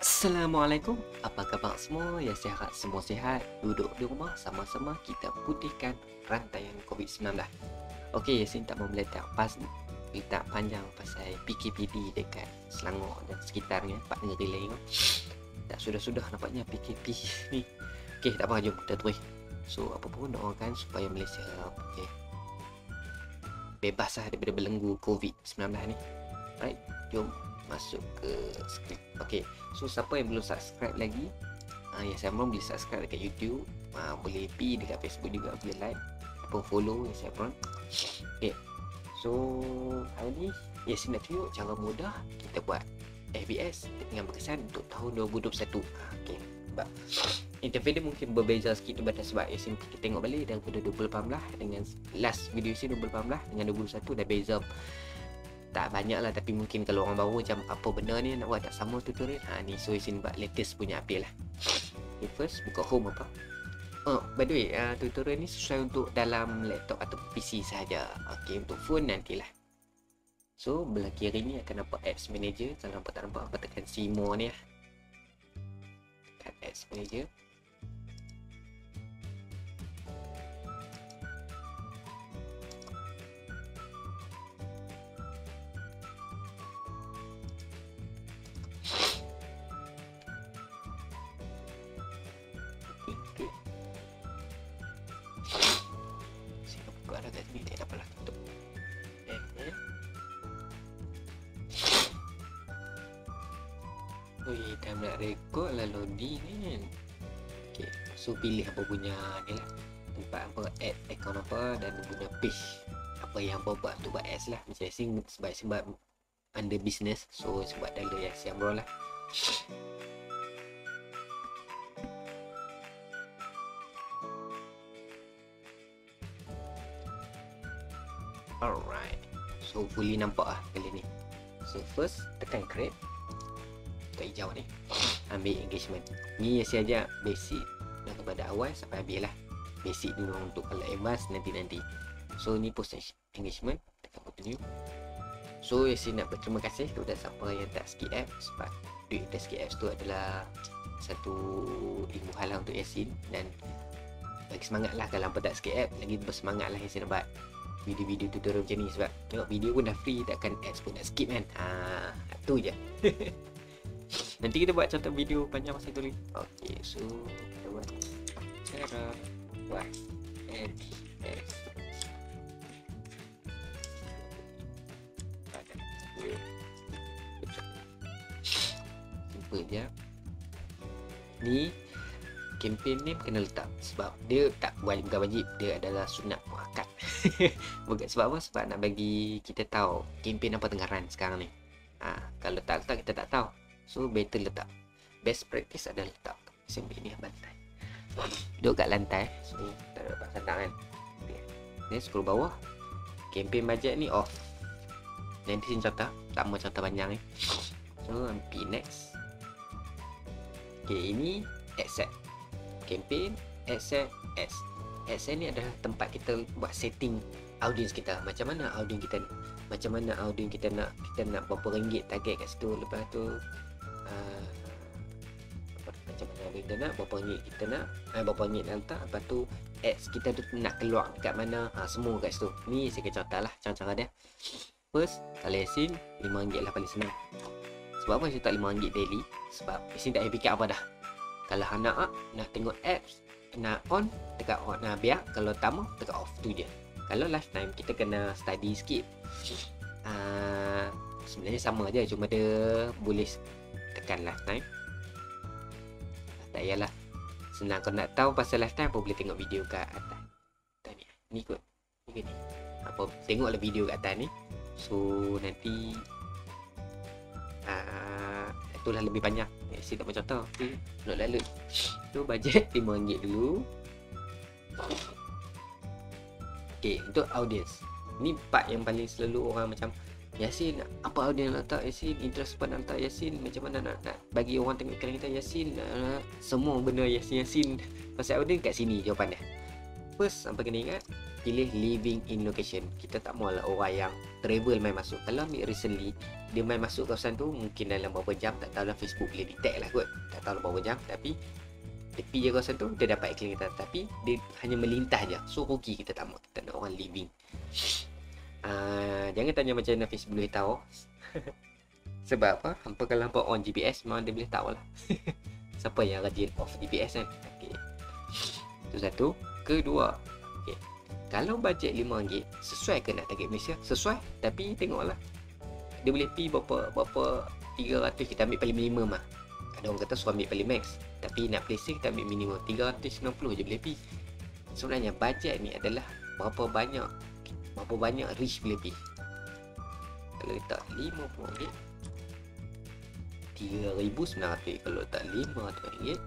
Assalamualaikum, apa khabar semua? Ya saya harap semua sihat. Duduk di rumah sama-sama kita putihkan rantaian COVID-19. Okey, Yasin tak mau meletak panjang pasal PKPD dekat Selangor dan sekitarnya, Pak Negeri lain. Tak sudah-sudah nampaknya PKP ni. Okey, tak apa, jom kita terus. So, apa pun doakan supaya Malaysia bebas lah daripada belenggu COVID-19 ni. Right, jom masuk ke skrip. Okey, so siapa yang belum subscribe lagi, ya saya boleh subscribe dekat YouTube, boleh pi dekat Facebook juga, boleh like atau follow ya saya pun. Okey, so hari ni saya nak tunjuk cara mudah kita buat FBS dengan berkesan untuk tahun 2021. Okey, sebab interface dia mungkin berbeza sikit daripada sebab kita tengok balik daripada 2018 dengan last video Yasin 2018 dengan 2021 dah beza tak banyak lah, tapi mungkin kalau orang baru macam apa benda ni nak buat tak sama tutorial. Ni so Yasin buat latest punya update lah. Okay, first buka home apa. By the way, tutorial ni sesuai untuk dalam laptop atau PC saja. Okay, untuk phone nantilah. So belah kiri ni akan nampak apps manager. Kalau nampak tak nampak, apa tekan see more ni lah. Tekan apps manager. Dah nak rekod lah loading kan. Okay, so pilih apa punya ni lah, tempat apa, add account apa dan punya page apa yang apa buat untuk buat ads lah. Macam sebab under business, so sebab dalam yang bro lah. Alright, so fully nampak lah kali ni. So first tekan create kat hijau ni, ambil engagement ni. Saya ajak basic daripada awal sampai habis lah, basic dulu untuk kalau advance nanti. So ni post engagement, tekan continue. So Yasin nak berterima kasih kepada siapa yang tak skip app, sebab duit tak skip apps tu adalah satu ilmu hal untuk Yasin, dan bagi semangat lah kalau hampa tak skip app, lagi bersemangat lah Yasin nak buat video-video tutorial macam ni, sebab tengok video pun dah free, takkan ads pun nak skip kan. Tu je. Nanti kita buat contoh video panjang pasal tu lagi. Okay, so kita buat cara buat FBS. Simple je. Ni campaign name kena letak, sebab dia tak bukan wajib, dia adalah sunat muakkad. Bukan sebab apa? Sebab nak bagi kita tahu campaign apa tengah run sekarang ni. Kalau tak letak kita tak tahu. So better letak. Best practice adalah letak simple ni lantai. Duduk kat lantai. So tak dapat sandak kan. Ni scroll bawah. Campaign budget ni off. Nanti sini contoh. Tak mau contoh panjang ni. So ambil next. Okay, ini accept. Campaign accept as. Accept ni adalah tempat kita buat setting audience kita. Macam mana audience kita nak berapa ringgit target kat situ. Lepas tu macam mana kita nak, berapa ringgit kita nak, berapa ringgit nak letak. Lepas tu ads kita tu nak keluar dekat mana, semua kat situ. Ni saya akan contoh lah cara-cara dia. First, kalau Yasin RM5 lah paling senang. Sebab apa saya tak RM5 daily? Sebab Yasin tak payah fikir apa dah. Kalau nak tengok apps, nak on, tekan on. Biar kalau tak mau, tekan off, tu je. Kalau lifetime kita kena study sikit. Sebenarnya sama je, cuma dia boleh tekan lifetime. Tak payahlah, senang. Kalau nak tahu pasal lifetime apa, boleh tengok video kat atas. Ni kot, ni apa, tengoklah video kat atas ni. So nanti itulah lebih banyak. Saya tak mau contoh. Okay, nak lalu. So bajet RM5 dulu. Okay, untuk audience ni part yang paling selalu orang macam, Yasin apa audience nak letak, Yasin interest apa nak letak, Yasin macam mana nak bagi orang tengok iklan kita, Yasin semua benda Yasin pasal audience kat sini jawapan dia. First, sampai kena ingat pilih living in location. Kita tak mahu lah orang yang travel main masuk. Kalau ambil recently, dia main masuk kawasan tu mungkin dalam berapa jam, tak tahu lah, Facebook boleh detect lah kot, tak tahu lah berapa jam, tapi tepi je kawasan tu dia dapat iklan kita, tapi dia hanya melintas je. So rugi, kita tak mahu, kita nak orang living. Jangan tanya macam mana Facebook boleh tahu. Sebab apa? Hampa kalau hampa on GPS memang dia boleh tahu lah. Siapa yang rajin off GPS kan. Okay. Itu satu. Kedua, okay, kalau bajet RM5, sesuai ke nak target Malaysia? Sesuai, tapi tengoklah dia boleh pi berapa 300, kita ambil paling minimum lah. Ada orang kata suruh ambil paling max, tapi nak play safe kita ambil minimum 390 je boleh pi. Sebenarnya bajet ni adalah berapa banyak reach boleh pi. Kalau letak RM50, 3,900. Kalau letak RM500,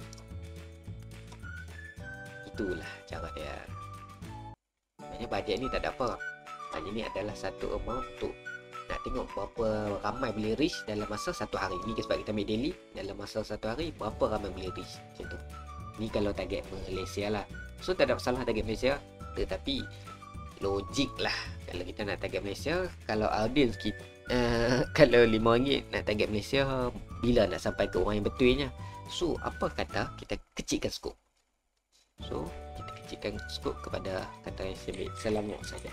itulah cara dia. Sebenarnya bajet ni tak ada apa. Bajet ni adalah satu amount untuk nak tengok berapa ramai boleh reach dalam masa satu hari. Ni sebab kita ambil daily, dalam masa satu hari berapa ramai boleh reach, macam tu. Ni kalau target Malaysia lah. So tak ada masalah target Malaysia, tetapi logik lah kalau kita nak target Malaysia. Kalau audience kita kalau RM5 nak target Malaysia, bila nak sampai ke orang yang betulnya? So apa kata kita kecilkan skop. So kita kecilkan skop kepada kata yang selamat saja.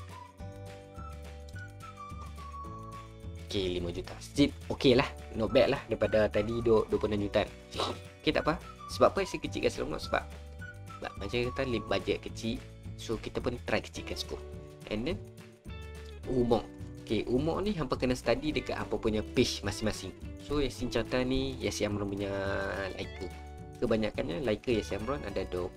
Okay, 5 juta. Still okay lah, not bad lah daripada tadi 26 juta. Okay, tak apa. Sebab apa saya kecilkan selama? Sebab macam kata budget kecil, so kita pun try kecilkan skop. And then umur. Okay, umur ni hampa kena study dekat hampa punya page masing-masing. So Yasin cerita ni Yasin Amron punya liker. Kebanyakannya liker Yasin Amron ada 25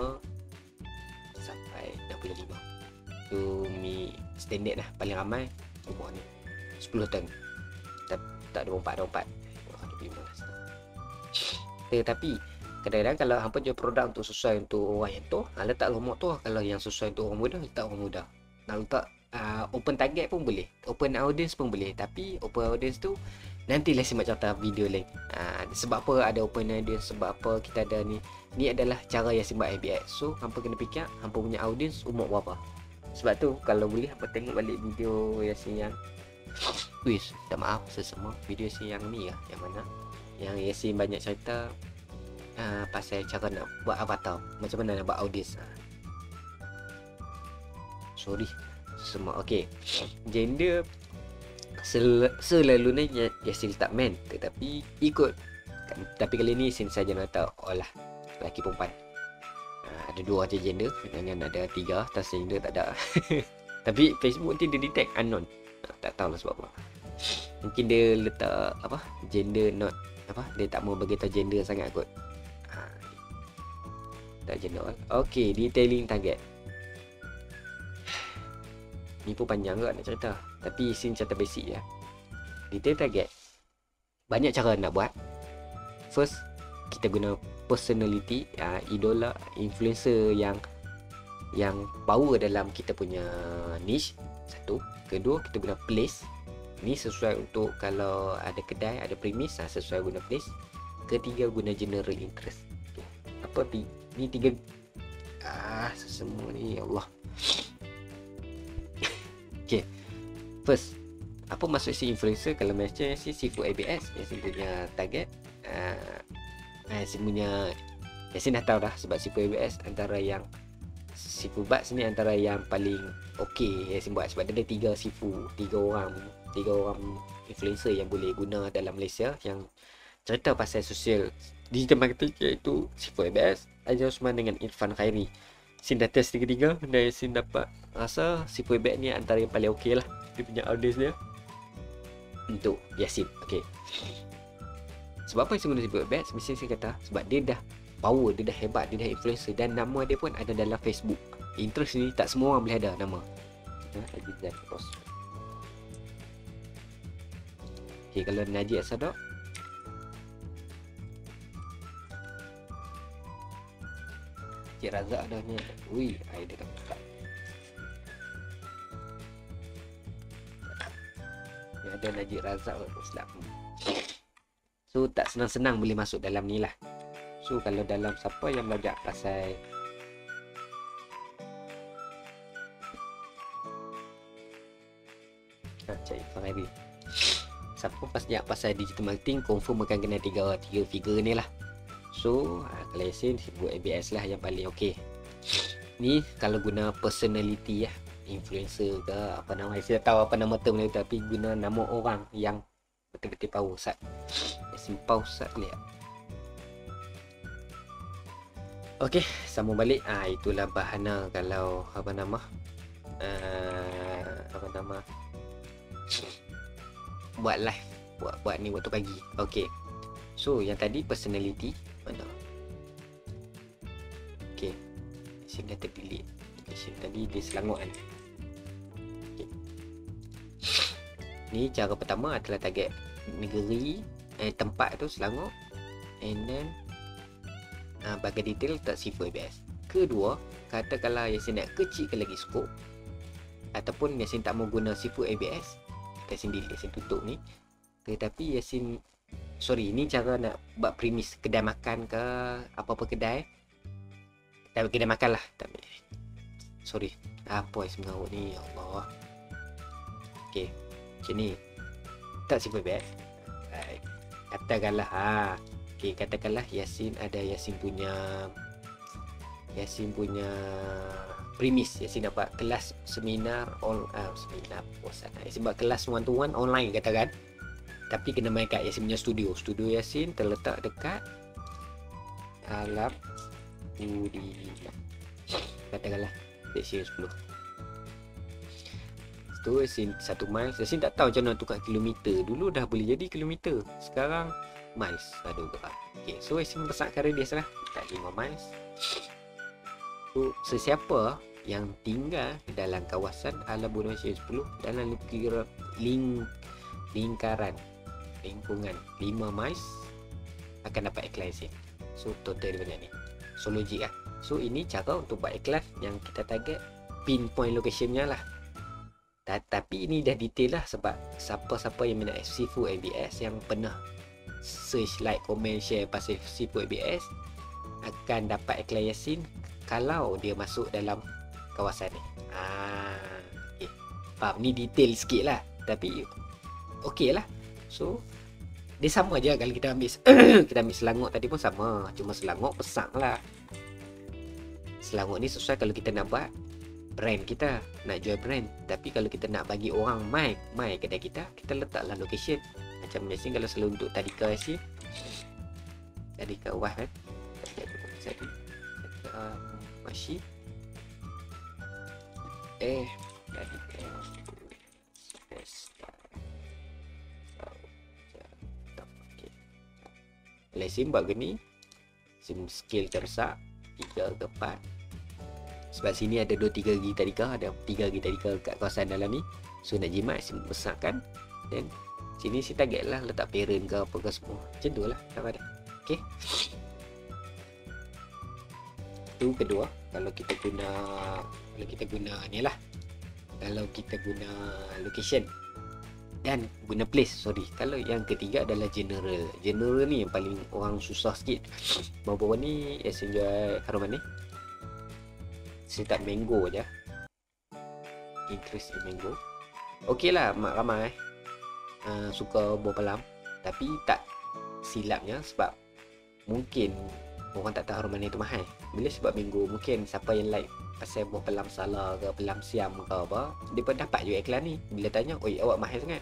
sampai 65. So mi standard lah, paling ramai umur ni 10 tahun. Tak 24. 25 lah. Tetapi kadang-kadang kalau hampa jual produk untuk sesuai untuk orang yang tu, letak umur tu. Kalau yang sesuai untuk orang muda, letak orang muda. Nak letak open target pun boleh, open audience pun boleh. Tapi open audience tu nantilah simak cerita video lain. Sebab apa ada open audience, sebab apa kita ada ni. Ni adalah cara yang simak ABS. So hampa kena fikir hampa punya audience umur berapa. Sebab tu kalau boleh hampa tengok balik video Yasin yang tak maaf sesama video Yasin yang ni lah, yang mana yang Yasin banyak cerita pasal cara nak buat avatar, macam mana nak buat audience. Sorry semua. Okay, gender selalunya Yasin letak man, tetapi ikut. Tapi kali ni Yasin saja nak tahu lah lelaki perempuan. Ada 2 je gender, jangan ada 3 transgender tak ada. Tapi Facebook nanti dia detect unknown. Tak tahulah sebab apa. Mungkin dia letak apa, gender not apa, dia tak mau bagi tahu gender sangat kot. Tak gender all. Okay, detailing target. Ni pun panjang kot nak cerita, tapi Yasin cerita basic je. Detail target, banyak cara nak buat. First, kita guna personality, idola, influencer yang power dalam kita punya niche. Satu. Kedua, kita guna place. Ni sesuai untuk kalau ada kedai, ada premis, sesuai guna place. Ketiga, guna general interest. Apa ni 3 semua ni, ya Allah. Okay, first, apa maksud si influencer? Kalau macam si Sifu ABS, Yasin punya target, Yasin punya, Yasin dah tahu dah. Sebab Sifu ABS antara yang Sifu Buds ni antara yang paling okey Yasin buat. Sebab dia ada 3 Sifu, 3 orang influencer yang boleh guna dalam Malaysia yang cerita pasal sosial digital marketing, iaitu Sifu ABS, Aizal Osman dengan Irfan Khairi. Yasin dah test 3-3 dan Yasin dapat rasa Sifu ABS ni antara yang paling okey lah. Dia punya audience dia untuk Yasin. Okay, sebab apa Yasin guna Sifu ABS? Mesti saya kata sebab dia dah power, dia dah hebat, dia dah influencer, dan nama dia pun ada dalam Facebook. Interest ni tak semua orang boleh ada nama. Okay, kalau Najib Asadok, Cik Razak dah ni. Ui, air dia tak buka. Ni ada Najib Razak Islam. So tak senang-senang boleh masuk dalam ni lah. So kalau dalam siapa yang belajar pasal hari. Siapa pasal digital marketing confirm akan kena tiga figure ni lah. So kalau Yasin buat ABS lah yang paling okey. Ni kalau guna personality lah, influencer ke apa nama, saya tak tahu apa nama term ni, tapi guna nama orang yang betul-betul power Ustaz. Yasin power Ustaz lihat. Okey, sambung balik. Itulah bahana kalau apa nama buat live, buat ni waktu pagi. Okey. So yang tadi personality mana? Okey. Sini dah terdelete. Sini tadi dia Selangor kan. Okay. Ni cara pertama adalah target negeri, tempat tu Selangor, and then bagi detail tak Sifu ABS. Kedua, katakanlah Yasin nak kecilkan lagi skop, ataupun Yasin tak mau guna Sifu ABS, Yasin delete, Yasin tutup ni. Tetapi Yasin, ni cara nak buat premis kedai makan ke apa-apa kedai. Kedai makan lah. Apa yang mengarut ni, ya Allah. Okey, macam ni. Tak Sifu ABS. Katakanlah katakanlah Yasin ada Yasin punya premis. Yasin dapat kelas seminar seminar puasan. Yasin buat kelas one to one online katakan. Tapi kena main kat Yasin punya studio. Studio Yasin terletak dekat Alam Budi. Katakanlah seksi 10. Tu Yasin 1 miles. Yasin tak tahu macam mana tukar kilometer. Dulu dah boleh jadi kilometer, sekarang miles. Aduh gerak. Okay, so Yasin besarkan radius lah, tak 5 miles. So sesiapa yang tinggal dalam kawasan Alam Budi Yasin 10 dalam lingkungan 5 miles akan dapat iklan Yasin. So total dia banyak ni. So logik lah. So ini cara untuk buat iklan yang kita target pinpoint locationnya lah. Tapi ini dah detail lah, sebab siapa-siapa yang minat Sifu ABS yang pernah search, like, komen, share pasal Sifu ABS akan dapat iklan Yasin kalau dia masuk dalam kawasan ni. Okay. Faham? Ni detail sikit lah, tapi okey lah. So dia sama je kalau kita ambil kita ambil Selangor tadi pun sama, cuma Selangor besar lah. Selangor ni sesuai kalau kita nak buat brand kita, nak jual brand. Tapi kalau kita nak bagi orang mai kedai kita letaklah location. Macam Yasin kalau selalu untuk tadika Yasin, tadika wah kan, tadika masih tadika Yasin buat gini, sim skill tersak 3 ke 4. Sebab sini ada 2-3 lagi tadika, ada 3 lagi tadika kat kawasan dalam ni. So nak jimat, besarkan. Dan sini si target lah letak parent ke apa ke semua. Macam tu lah cara dia. Okay. Itu kedua. Kalau kita guna ni lah, kalau kita guna location dan guna place. Kalau yang ketiga adalah general. General ni yang paling orang susah sikit. Bawa-bawa ni Yasin jual haruman ni, saya tak mango je, interest in mango. Okey lah, mak ramai suka buah pelam. Tapi tak silapnya, sebab mungkin orang tak tahu haruman itu mahal. Bila sebab mango, mungkin siapa yang like pasal buah pelam salah ke pelam siam ke apa, dia pun dapat juga iklan ni. Bila tanya, oi awak mahal sangat.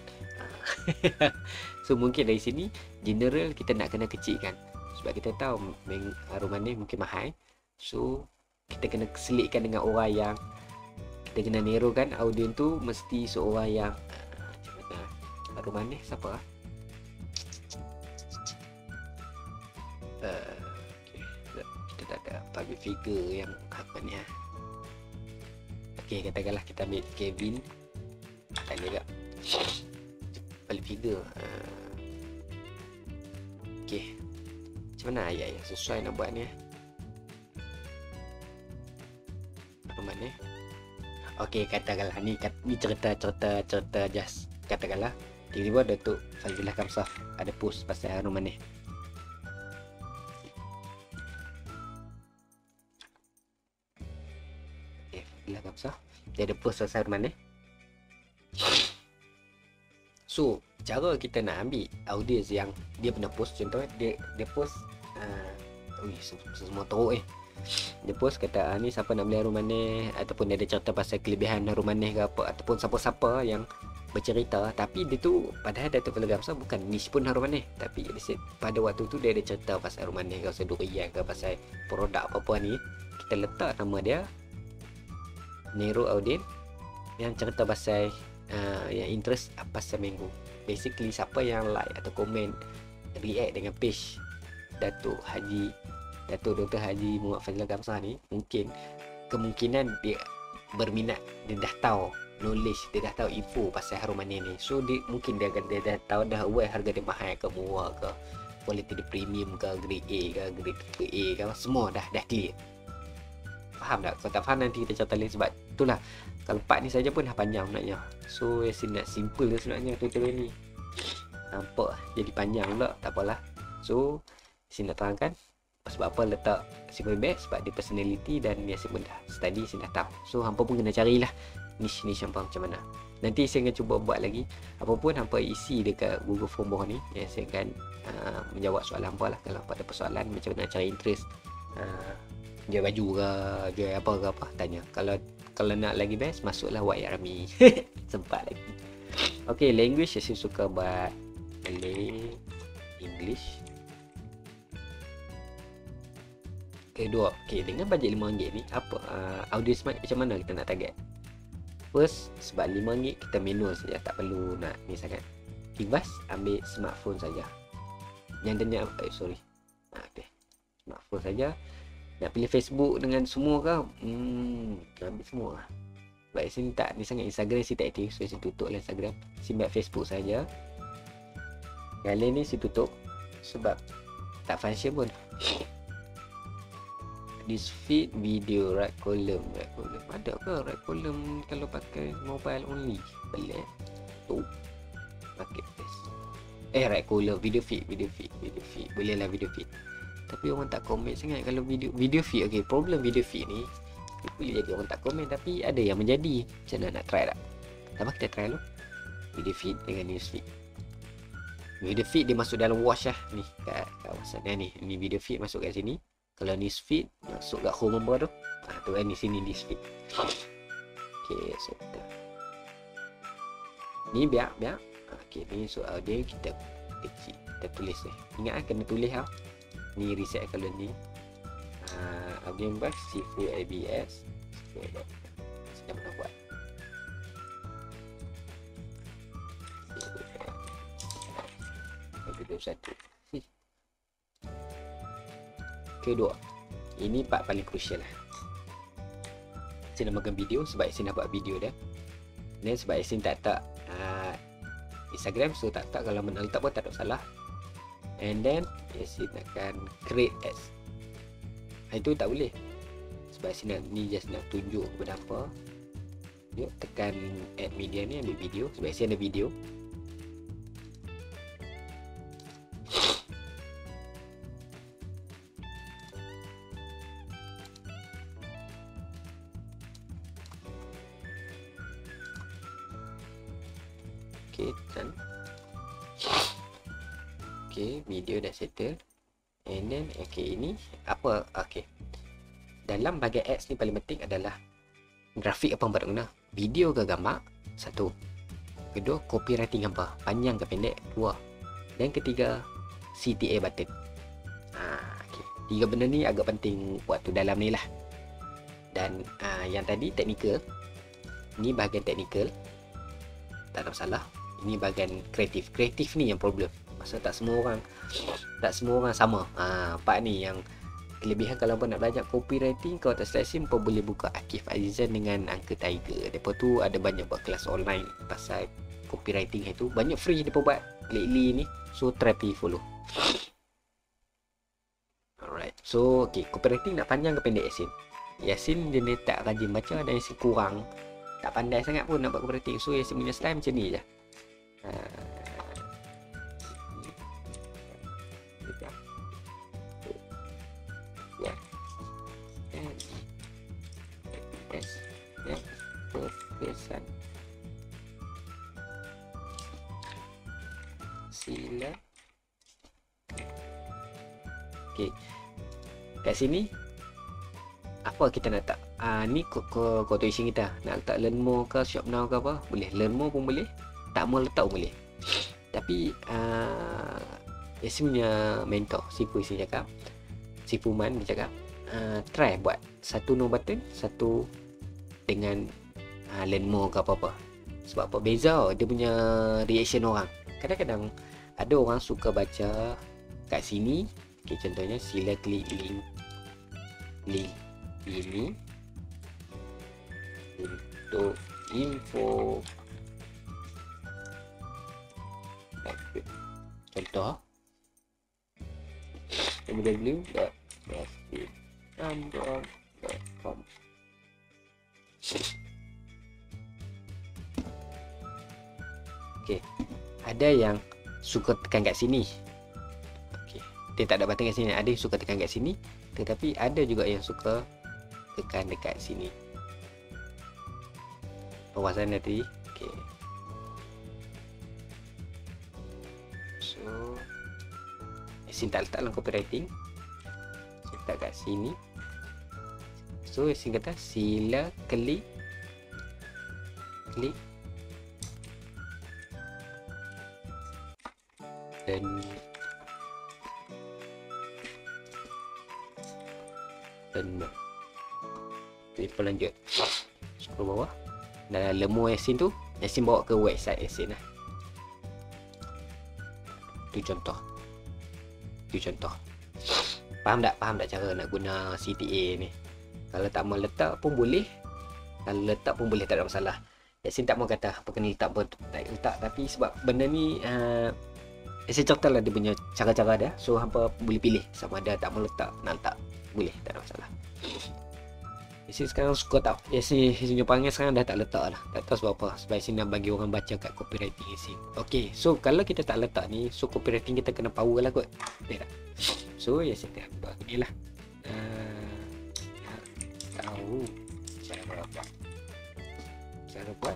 So mungkin dari sini general kita nak kena kecilkan, sebab kita tahu haruman ni mungkin mahal. So kita kena selitkan dengan orang yang kita kena narrowkan audience tu, mesti seorang yang macam mana haruman ni siapa kita tak ada public figure yang apa ni okey, katakanlah kita ambil Kevin, tak ada public figure. Okey, macam mana ayat yang sesuai nak buat ni mana? Okey, katakanlah ni cerita just katakanlah tiba-tiba Datuk Fazlilah Kamsah ada post pasal haruman ni. Fazlilah Kamsah dia ada post pasal haruman ni. So cara kita nak ambil audience yang dia pernah post, contoh dia post semua teruk dia post kata ni siapa nak beli harum manis, ataupun dia ada cerita pasal kelebihan harum manis ke apa, ataupun siapa-siapa yang bercerita, tapi dia tu padahal Datuk Fazlul Gamsar bukan niche pun harum manis, tapi pada waktu tu dia ada cerita pasal harum manis ke pasal durian ke pasal produk apa-apa ni, kita letak nama dia Nero Audin yang cerita pasal yang interest pasal mango. Basically siapa yang like atau komen react dengan page Datuk Dr. Haji Muhammad Fazlul Gamsar ni, kemungkinan dia berminat, dia dah tahu knowledge, dia dah tahu info pasal harum manis ni. So dia dah tahu, dah aware harga dia mahal ke murah ke, kualiti dia premium ke, grade A ke, grade A ke, semua dah clear. Faham tak? Kalau tak faham nanti kita cerita lain, sebab itulah kalau part ni saja pun dah panjang sebenarnya. So nak simple je sebenarnya tutorial ni. Nampak jadi panjang pula, tak apalah. So sini nak terangkan sebab apa letak simple best, sebab dia personality dan dia pun dah study, saya dah tahu. So hampa pun kena carilah niche hampa macam mana. Nanti saya akan cuba buat lagi apa pun hampa isi dekat Google Form bawah ni, saya akan menjawab soalan hampa lah. Kalau hampa ada persoalan macam mana cari interest, jual baju ke, jual apa, tanya. Kalau nak lagi best, masuklah White Army. Sempat lagi. Okay, language saya suka buat Malay, English. Kedua, dengan bajet RM5 ni, apa audio smart macam mana kita nak target? First, sebab RM5 kita manual saja, tak perlu nak ni sangat. Kibas ambil smartphone saja. Yang dia nak smartphone saja. Nak pilih Facebook dengan semua ke? Ambil semua lah. Sebab sini tak ni sangat, Instagram saya tak aktif, so saya tutup lah Instagram. Saya ambil Facebook saja. Yang lain ni saya tutup sebab tak function pun. This feed video right column. Ada ke right column kalau pakai mobile only? Boleh tu pakai test. Right column video feed. Boleh lah video feed. Tapi orang tak komen sangat kalau video feed. Okay, problem video feed ni boleh jadi orang tak komen, tapi ada yang menjadi. Macam mana nak try tak? Apa kita try dulu. Video feed dengan news feed. Video feed dia masuk dalam watch lah ni, kat kawasan ni. Ni video feed masuk kat sini. Kalau news feed masuk kat home member tu. Tu kan di sini news feed. Okay, so ni biar. Okay, ni soal dia kita kecil, kita tulis Ingat kena tulis lah. Ni reset kalau ni. Audio box Sifu ABS. Sedang nak buat. Video 1. Kedua, ini part paling crucial lah. Saya namakan video sebab saya nak buat video dah. Dan sebab saya tak Instagram, so tak kalau mana letak pun tak ada salah. And then saya nakkan create ads. Itu tak boleh sebab saya ni just nak tunjuk kepada apa. Yuk tekan add media ni, ambil video sebab saya ada video. Okay, video dah settle. And then ini apa? Okay, dalam bahagian ads ni paling penting adalah grafik apa yang guna, video ke gambar, satu. Kedua, copywriting apa, panjang ke pendek, dua. Dan ketiga, CTA button. Okay. Tiga benda ni agak penting waktu dalam ni lah. Dan yang tadi teknikal, ni bahagian teknikal, tak ada masalah. Ini bahagian kreatif. Kreatif ni yang problem. Maksud tak semua orang sama. Part ni yang kelebihan kalau pun nak belajar copywriting, kalau tak seleksi pun boleh buka Akif Azizan dengan Uncle Tiger. Depa tu ada banyak buat kelas online pasal copywriting itu. Banyak free depa buat lately ni. So try pergi follow. Alright. So copywriting nak panjang ke pendek Yasin dia ni tak rajin baca dan Yasin kurang, tak pandai sangat pun nak buat copywriting. So Yasin punya style macam ni je. Okey. Kat sini apa kita nak letak? Ni quotation kita. Nak letak learn more ke, shop now ke apa? Boleh. Learn more pun boleh. Tak mau letak pun boleh. Tapi Yasin punya mentor, Sifu Yasin cakap, Sifu Man dia cakap, try buat satu no button, satu dengan learn more ke apa-apa. Sebab apa? Beza dia punya reaction orang. Kadang-kadang ada orang suka baca kat sini. Okay, contohnya sila klik link ini untuk info. Contoh www.yasinamron.com. Okey, ada yang suka tekan kat sini. Okey, dia tak ada button kat sini. Ada yang suka tekan kat sini, tetapi ada juga yang suka tekan dekat sini. Perwasan tadi. Okey. So, Yasin tak letak dalam copywriting. Saya letak kat sini. So, Yasin kata sila klik dan lanjut scroll bawah. Dan lemo Yasin tu, Yasin bawa ke website Yasin lah. Itu contoh. Faham tak cara nak guna CTA ni? Kalau tak mau letak pun boleh, kalau letak pun boleh, tak ada masalah. Yasin tak mau kata apa kena letak apa tak letak, tapi sebab benda ni Yasin contohlah dia punya cara-cara dia. So hampa boleh pilih sama ada tak mau letak, nak letak, boleh, tak ada masalah. Yasin sekarang suka tak, Yasin punya panggil sekarang dah tak letak lah. Tak tahu sebab apa. Sebab Yasin nak bagi orang baca kat copywriting Yasin. Okay, so kalau kita tak letak ni, so copywriting kita kena power lah kot. Betul tak? So Yasin dah buat ni lah. Tahu cara buat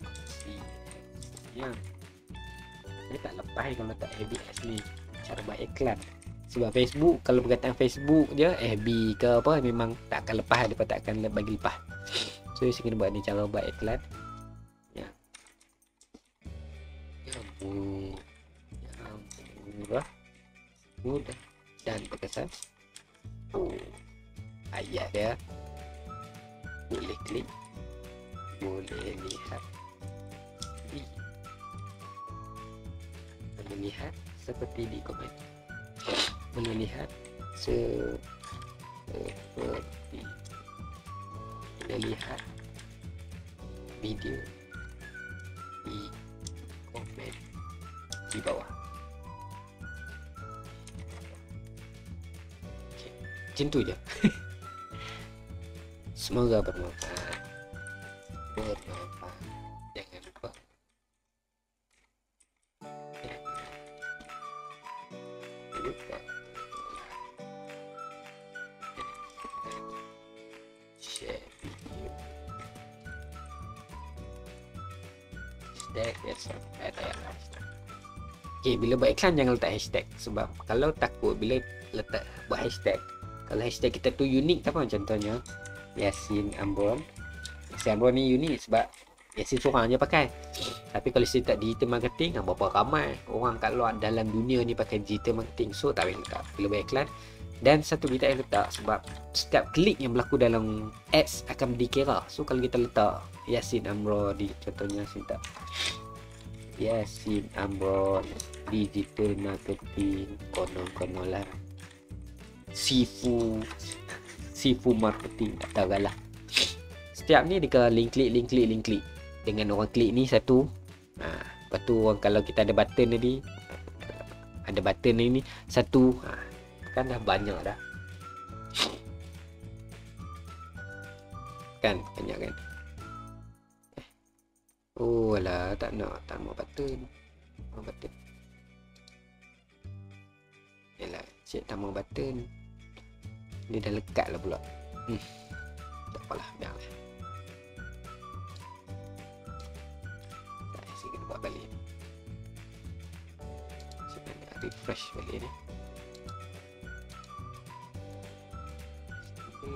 yang dia tak lepas kalau letak ABS ni. Cara buat iklan. Sebab Facebook, kalau perkataan Facebook je, FB ke apa, memang tak akan lepas, dia tak akan bagi lepas. So saya kena buat ni cara buat iklan. Ya. Murah, mudah dan berkesan. Ayat dia boleh klik, boleh lihat, melihat seperti di komen. Melihat seperti melihat video di komen di bawah. Okay. Macam tu je. Semoga bermanfaat. Jangan lupa share video. Hashtag ada hashtag. Okay, bila buat iklan jangan letak hashtag. Sebab kalau takut bila letak buat hashtag, kalau hashtag kita tu unik apa, contohnya Yasin Amron. Yasin Amron ni unik sebab Yasin seorang je pakai. Tapi kalau saya tak digital marketing, berapa ramai orang kat luar dalam dunia ni pakai digital marketing. So tak payah letak bila buat iklan. Dan satu kita payah letak sebab setiap klik yang berlaku dalam ads akan dikira. So kalau kita letak Yasin Amron di, contohnya Yasin tak Yasin Amron digital marketing konon-konon lah Sifu marketing, tak tahu lah. Setiap ni dia link klik dengan orang klik ni satu. Lepas tu orang, kalau kita ada button tadi, ada button ni satu, kan dah banyak dah. Kan banyak kan. Oh alah, tak mau button. Mau button. Yalah, cik tak mau button. Dia dah lekat lah pula. Tak apalah, biarlah. Saya kena buat balik. Saya nak refresh balik ni.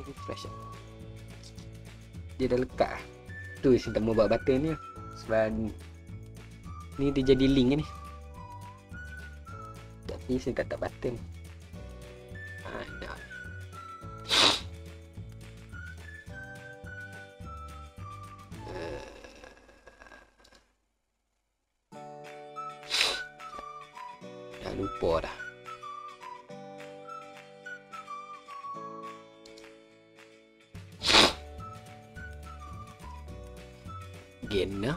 refresh. Dia dah lekat lah. Tu saya tak mau buat button ni. Sebab ni dia jadi link ni. Tapi saya tak button. Nak. Dah lupa dah. Gena.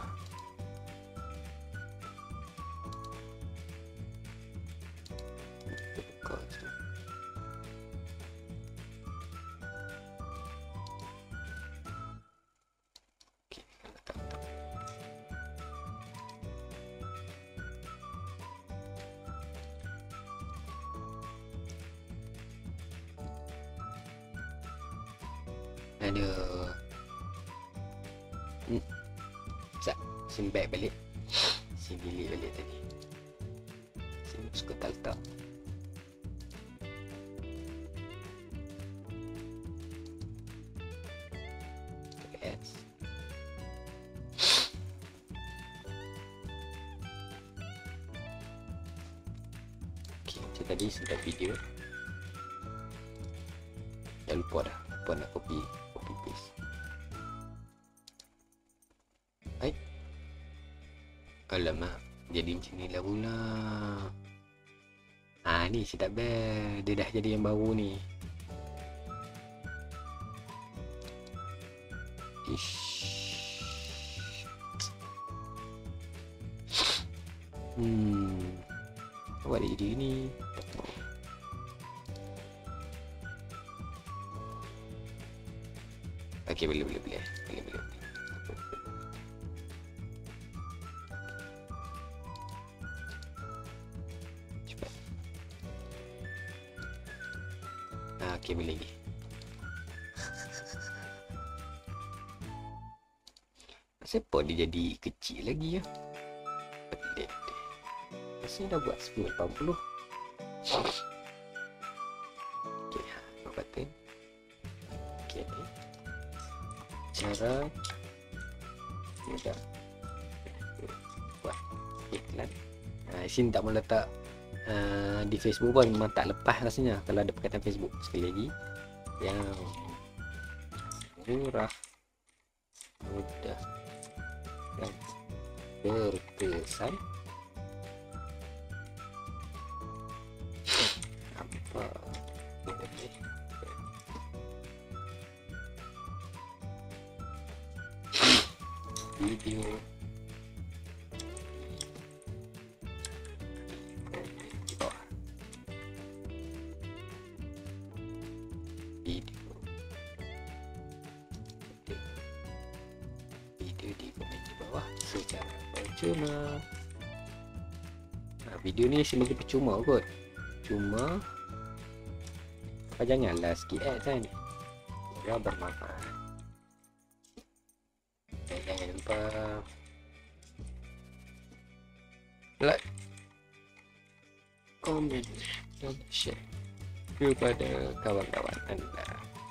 Aduh. Sekejap. Sini back balik. Sini bilik balik tadi. Sini suka tak letak. Yes. Okay, macam tadi sudah video. Dah lupa dah. Lupa nak copy paste. Baik. Alamak, jadi macam ni lah pula. Ni sedap bel. Dia dah jadi yang baru ni. Ish. Buat dia jadi ni. Okay, boleh. Cepat. Okay, boleh lagi. Kenapa dia jadi kecil lagi ya? Pelik. Rasanya dah buat 1080. Okay, button. Okay. Cara mudah buat iklan. Sini tak mau letak di Facebook pun memang tak lepas rasanya kalau ada perkataan Facebook. Sekali lagi, yang murah, mudah dan berkesan. Apa video di komen di bawah secara percuma. Video ni saya bagi percuma kot. Cuma janganlah sikit ads kan. Ya, bermanfaat. Jangan lupa like, komen dan share kepada kawan-kawan anda.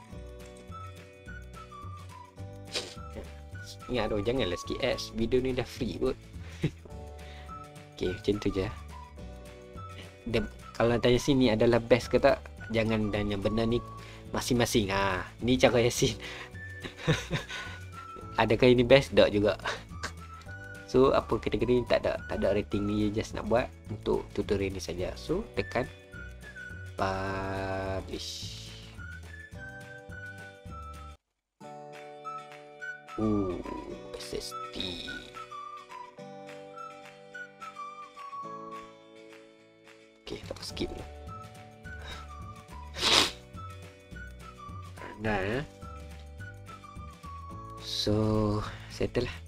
Ingat tu, janganlah skip ads. Video ni dah free kot. Okay, macam tu je. Dan kalau nak tanya sini adalah best ke tak, jangan tanya benda ni masing-masing. Ni cara Yasin. Adakah ini best? Tak juga. So apa kategori ni tak ada rating ni, just nak buat untuk tutorial ni saja. So tekan publish. SSD. Okay, tak apa, skip dulu. Dah. So settle lah.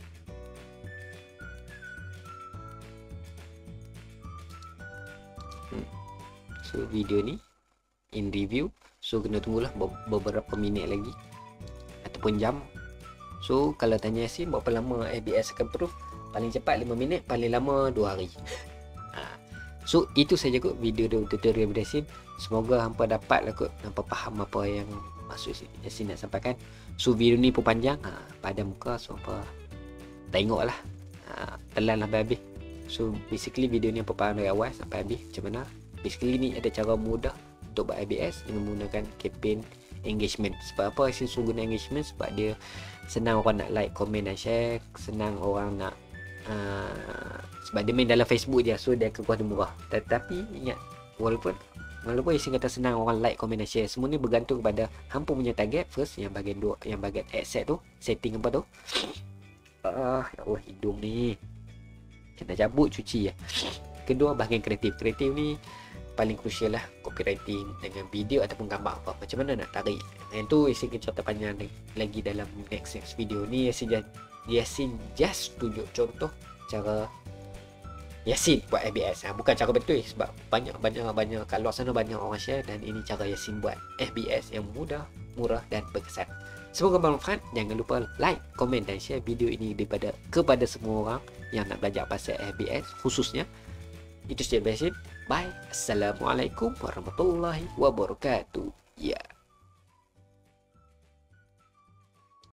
So video ni in review. So kena tunggulah beberapa minit lagi ataupun jam. So kalau tanya Yasin berapa lama ABS akan proof, paling cepat 5 minit, paling lama 2 hari. So itu saja kot video tutorial Yasin. Semoga hampa dapat lah kot, hampa faham apa yang maksud Yasin nak sampaikan. So video ni pun panjang, pada muka, so hampa tengok lah, telan lah habis. So basically video ni hampa faham dari awal sampai habis macam mana. Basically ni ada cara mudah untuk buat ABS dengan menggunakan campaign engagement. Sebab apa Yasin suruh guna engagement? Sebab dia senang orang nak like, komen dan share, senang orang nak sebab dia main dalam Facebook je, so dia akan kuasa murah. Tetapi ingat, walaupun Yasin kata senang orang like, komen dan share, semua ni bergantung kepada hampa punya target. First yang bahagian asset tu, setting apa tu. Ya Allah, hidung ni kena cabut, cuci ya. Kedua bahagian kreatif ni paling crucial lah, copywriting dengan video ataupun gambar apa, macam mana nak tarik. Yang tu Yasin akan cerita panjang lagi dalam next video ni. Yasin just tunjuk contoh cara Yasin buat ABS, bukan cara betul, sebab banyak kat luar sana banyak orang share, dan ini cara Yasin buat ABS yang mudah, murah dan berkesan. Semoga bermanfaat. Jangan lupa like, komen dan share video ini kepada semua orang yang nak belajar pasal ABS khususnya. Itu saja Yasin. Bye. Assalamualaikum warahmatullahi wabarakatuh. Ya.